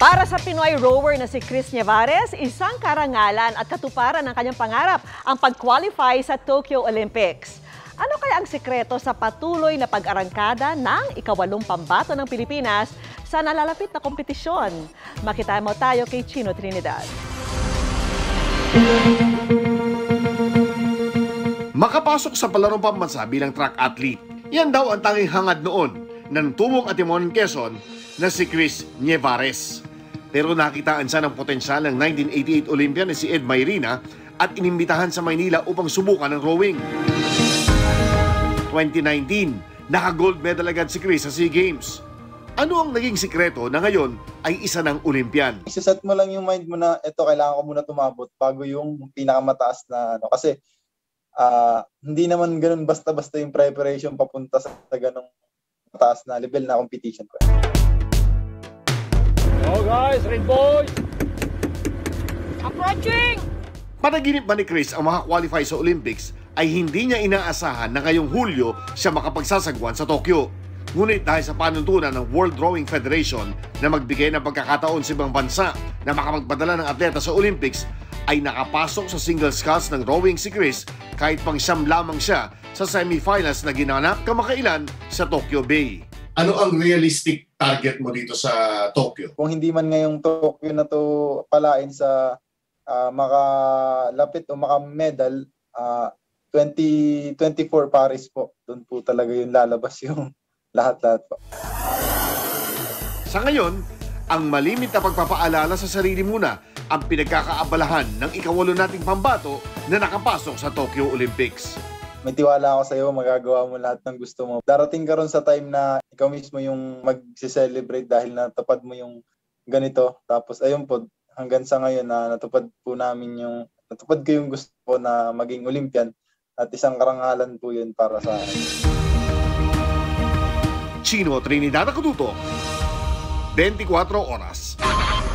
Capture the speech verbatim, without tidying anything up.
Para sa Pinoy rower na si Chris Nievares, isang karangalan at katuparan ng kanyang pangarap ang pag-qualify sa Tokyo Olympics. Ano kaya ang sekreto sa patuloy na pag-arangkada ng ikawalong pambato ng Pilipinas sa nalalapit na kompetisyon? Makita mo tayo kay Chino Trinidad. Makapasok sa palarong pambansa bilang track athlete. Yan daw ang tanging hangad noon ng tumong at Timon Quezon na si Chris Nievares. Pero nakitaan siya ng potensyal ng nineteen eighty-eight Olympian na si Ed Mayrina at inimbitahan sa Maynila upang subukan ng rowing. twenty nineteen, naka-gold medal agad si Chris sa SEA Games. Ano ang naging sikreto na ngayon ay isa ng Olympian? Isa-set mo lang yung mind mo na ito, kailangan ko muna tumabot bago yung pinakamataas na ano. Kasi uh, hindi naman ganun basta-basta yung preparation papunta sa ganung mataas na level na competition ko. Hello guys, Red Boys! Approaching! Panaginip ba ni Chris ang makakwalify sa Olympics ay hindi niya inaasahan na ngayong Hulyo siya makapagsasagwan sa Tokyo. Ngunit dahil sa panuntunan ng World Rowing Federation na magbigay ng pagkakataon sa ibang bansa na makapagpadala ng atleta sa Olympics, ay nakapasok sa single sculls ng rowing si Chris kahit pang siyam lamang siya sa semifinals na ginanap kamakailan sa Tokyo Bay. Ano ang realistic target mo dito sa Tokyo? Kung hindi man ngayong Tokyo na to palain sa uh, makalapit o makamedal, uh, twenty twenty-four Paris po. Doon po talaga yung lalabas yung lahat-lahat po. Sa ngayon, ang malimit na pagpapaalala sa sarili muna ang pinagkakaabalahan ng ikawalo nating pambato na nakapasok sa Tokyo Olympics. May tiwala ako sa iyo, magagawa mo lahat ng gusto mo. Darating ka ron sa time na ikaw mismo yung mag-celebrate dahil natupad mo yung ganito. Tapos ayun po, hanggang sa ngayon na natupad po namin yung, natupad ko yung gusto ko na maging Olympian at isang karangalan po yun para sa akin. Chino Trinidad Akututo, twenty-four oras.